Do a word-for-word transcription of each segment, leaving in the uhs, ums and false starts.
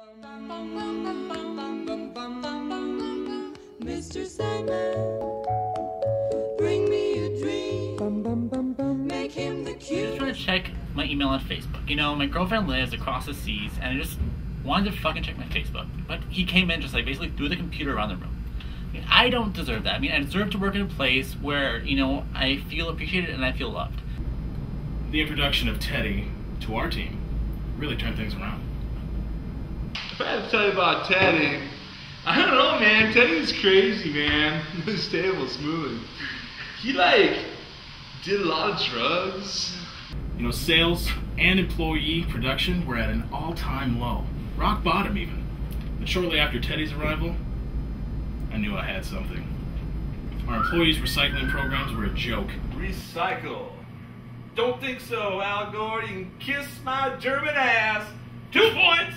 Mister Sandman, bring me a dream. Make him the cute. I just trying to check my email on Facebook. You know, my girlfriend lives across the seas, and I just wanted to fucking check my Facebook. But he came in just like basically threw the computer around the room. I mean, I don't deserve that. I mean, I deserve to work in a place where, you know, I feel appreciated and I feel loved. The introduction of Teddy to our team really turned things around. If I had to tell you about Teddy, I don't know, man. Teddy's crazy, man. This table's moving. He, like, did a lot of drugs. You know, sales and employee production were at an all-time low. Rock bottom, even. But shortly after Teddy's arrival, I knew I had something. Our employees' recycling programs were a joke. Recycle. Don't think so, Al Gore. You can kiss my German ass. Two points.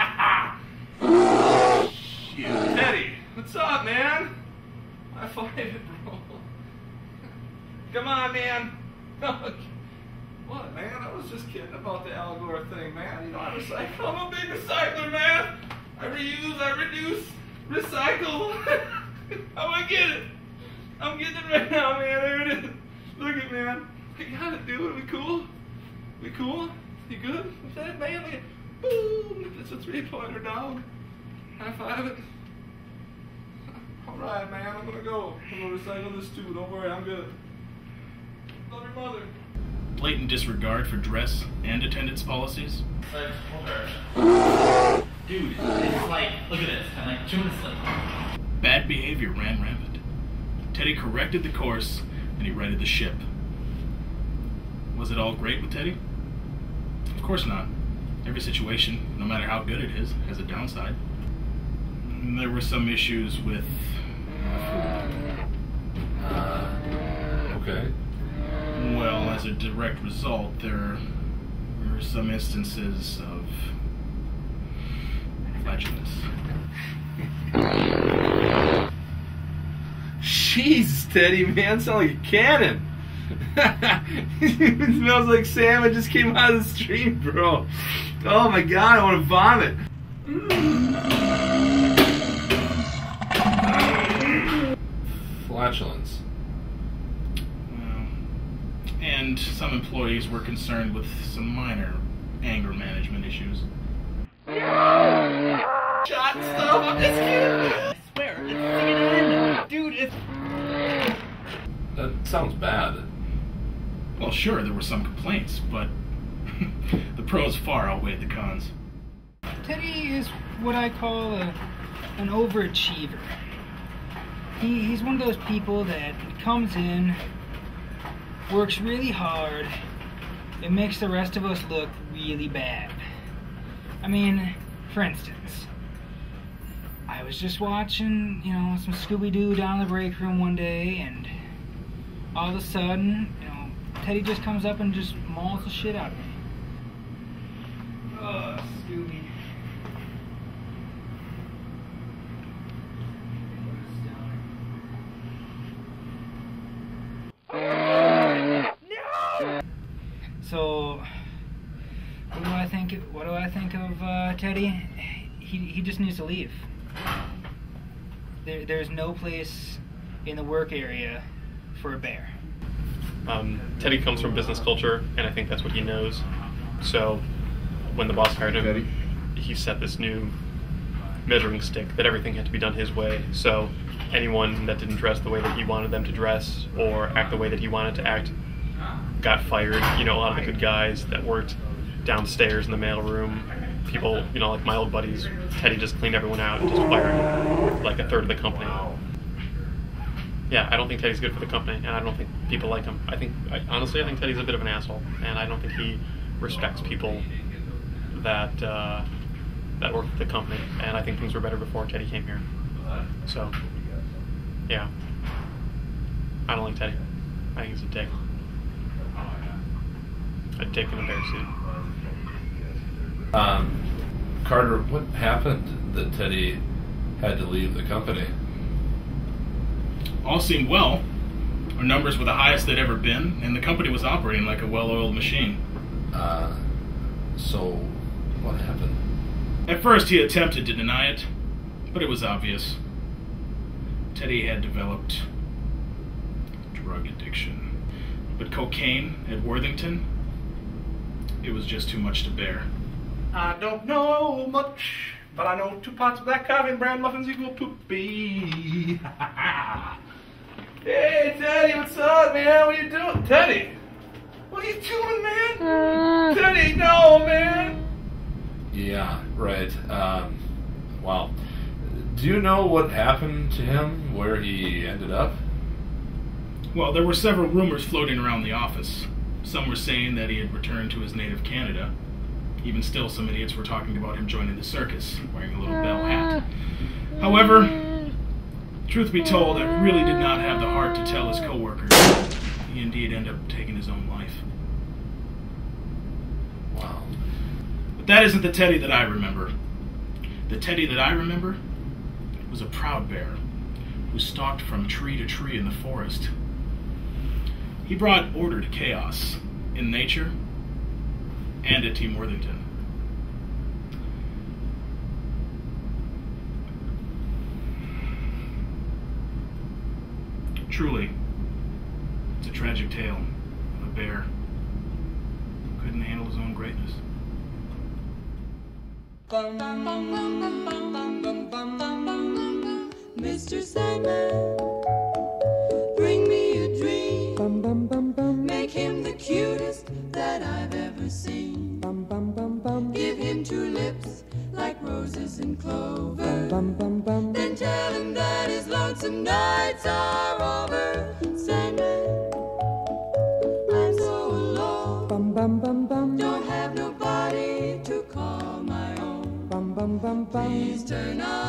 Shit. Teddy, what's up, man? High five it, bro. Come on, man. What, man? I was just kidding about the Al Gore thing, man. You know, I recycle. I'm a big recycler, man. I reuse, I reduce, recycle. I'm gonna get it. I'm getting it right now, man. There it is. Look at, man. We got it, dude. We cool? We cool? You good with that, man? Look at, boom. That's a three-pointer, dog. High five it. All right, man. I'm gonna go. I'm gonna recycle this too. Don't worry, I'm good. Love your mother. Blatant disregard for dress and attendance policies. Dude, it's like, look at this. I'm like two minutes late. Bad behavior ran rampant. Teddy corrected the course and he righted the ship. Was it all great with Teddy? Of course not. Every situation, no matter how good it is, has a downside. And there were some issues with food. Uh, okay. Well, as a direct result, there were some instances of flatulence. Jeez, Teddy, man, sound like a cannon. It smells like salmon just came out of the stream, bro. Oh my god, I want to vomit. Flatulence. Well, and some employees were concerned with some minor anger management issues. Shot stuff, I'm just kidding. I swear, it's C N N. Dude, it's... That sounds bad. Well, sure, there were some complaints, but the pros far outweighed the cons. Teddy is what I call a, an overachiever. He, he's one of those people that comes in, works really hard, and makes the rest of us look really bad. I mean, for instance, I was just watching, you know, some Scooby-Doo down in the break room one day, and all of a sudden, you know, Teddy just comes up and just mauls the shit out of me. Ugh, Scooby. No! So, what do I think? What do I think of uh, Teddy? He he just needs to leave. There there's no place in the work area for a bear. Um, Teddy comes from business culture, and I think that's what he knows. So, when the boss hired him, Teddy. he set this new measuring stick that everything had to be done his way. So, anyone that didn't dress the way that he wanted them to dress or act the way that he wanted to act got fired. You know, a lot of the good guys that worked downstairs in the mailroom, people, you know, like my old buddies, Teddy just cleaned everyone out and just fired like a third of the company. Yeah, I don't think Teddy's good for the company, and I don't think people like him. I think, I, honestly, I think Teddy's a bit of an asshole, and I don't think he respects people that uh, that work at the company. And I think things were better before Teddy came here. So, yeah, I don't like Teddy. I think he's a dick. A dick in a bear suit. Um, Carter, what happened that Teddy had to leave the company? All seemed well. Our numbers were the highest they'd ever been, and the company was operating like a well-oiled machine. Uh, so, what happened? At first, he attempted to deny it, but it was obvious. Teddy had developed drug addiction. But cocaine at Worthington, it was just too much to bear. I don't know much, but I know two pots of black coffee and brown muffins equal poopy. Hey, Teddy, what's up, man? What are you doing? Teddy, what are you doing, man? Teddy, no, man. Yeah, right. Um, wow. Do you know what happened to him, where he ended up? Well, there were several rumors floating around the office. Some were saying that he had returned to his native Canada. Even still, some idiots were talking about him joining the circus, wearing a little bell hat. However, truth be told, I really did not have the heart to tell his co-workers. He indeed ended up taking his own life. Wow. But that isn't the Teddy that I remember. The Teddy that I remember was a proud bear who stalked from tree to tree in the forest. He brought order to chaos in nature and at Team Worthington. Truly, it's a tragic tale of a bear who couldn't handle his own greatness. Bum, bum, bum, bum, bum, bum, bum, bum, bum. Mister Sandman, bring me a dream. Bum, bum, bum, bum. Make him the cutest that I've ever seen. Bum, bum, bum, bum. Give him two lips like roses and clover. Bum, bum, bum. Then tell him that his lonesome nights are over. Sandman, I'm so alone. Bum, bum, bum, bum. Don't have nobody to call my own. Bum, bum, bum, bum. Please turn on